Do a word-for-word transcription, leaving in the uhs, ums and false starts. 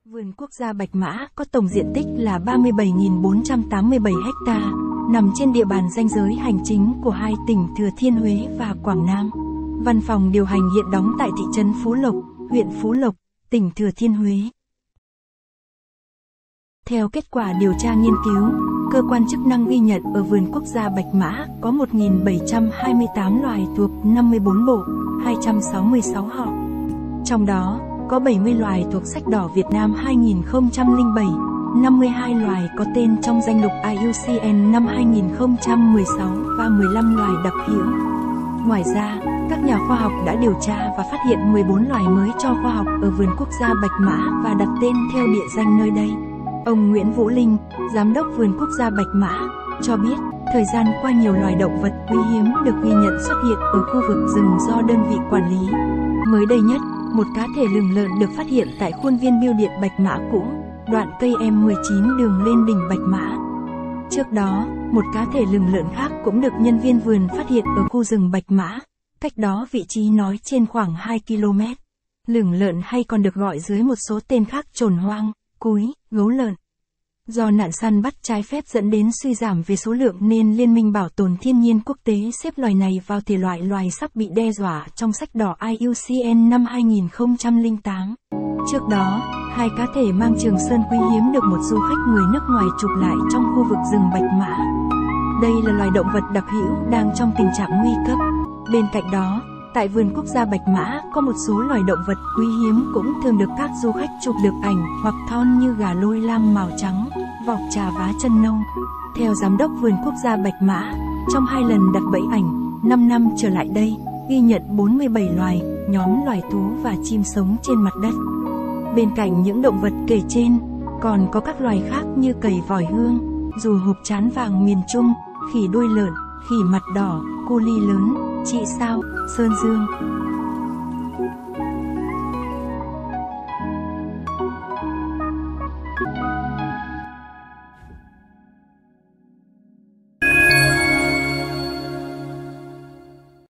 Vườn quốc gia Bạch Mã có tổng diện tích là ba mươi bảy nghìn bốn trăm tám mươi bảy ha, nằm trên địa bàn ranh giới hành chính của hai tỉnh Thừa Thiên Huế và Quảng Nam. Văn phòng điều hành hiện đóng tại thị trấn Phú Lộc, huyện Phú Lộc, tỉnh Thừa Thiên Huế. Theo kết quả điều tra nghiên cứu, cơ quan chức năng ghi nhận ở vườn quốc gia Bạch Mã có một nghìn bảy trăm hai mươi tám loài thuộc năm mươi tư bộ, hai trăm sáu mươi sáu họ. Trong đó, có bảy mươi loài thuộc sách đỏ Việt Nam hai nghìn không trăm lẻ bảy, năm mươi hai loài có tên trong danh mục i u xê en năm hai nghìn không trăm mười sáu và mười lăm loài đặc hữu. Ngoài ra, các nhà khoa học đã điều tra và phát hiện mười bốn loài mới cho khoa học ở vườn quốc gia Bạch Mã và đặt tên theo địa danh nơi đây. Ông Nguyễn Vũ Linh, Giám đốc vườn quốc gia Bạch Mã, cho biết, thời gian qua nhiều loài động vật quý hiếm được ghi nhận xuất hiện ở khu vực rừng do đơn vị quản lý. Mới đây nhất, một cá thể lửng lợn được phát hiện tại khuôn viên bưu điện Bạch Mã cũ, đoạn cây em mười chín đường lên đỉnh Bạch Mã. Trước đó, một cá thể lửng lợn khác cũng được nhân viên vườn phát hiện ở khu rừng Bạch Mã, cách đó vị trí nói trên khoảng hai ki lô mét. Lửng lợn hay còn được gọi dưới một số tên khác chồn hoang, cúi, gấu lợn. Do nạn săn bắt trái phép dẫn đến suy giảm về số lượng nên Liên minh Bảo tồn Thiên nhiên Quốc tế xếp loài này vào thể loại loài sắp bị đe dọa trong sách đỏ i u xê en năm hai nghìn không trăm lẻ tám. Trước đó, hai cá thể mang trường sơn quý hiếm được một du khách người nước ngoài chụp lại trong khu vực rừng Bạch Mã. Đây là loài động vật đặc hữu đang trong tình trạng nguy cấp. Bên cạnh đó, tại vườn quốc gia Bạch Mã có một số loài động vật quý hiếm cũng thường được các du khách chụp được ảnh hoặc thon như gà lôi lam màu trắng, vọc trà vá chân nâu. Theo Giám đốc vườn quốc gia Bạch Mã, trong hai lần đặt bẫy ảnh, năm năm trở lại đây, ghi nhận bốn mươi bảy loài, nhóm loài thú và chim sống trên mặt đất. Bên cạnh những động vật kể trên, còn có các loài khác như cầy vòi hương, dù hộp trán vàng miền Trung, khỉ đuôi lợn, khỉ mặt đỏ, cu li lớn, chị sao, sơn dương.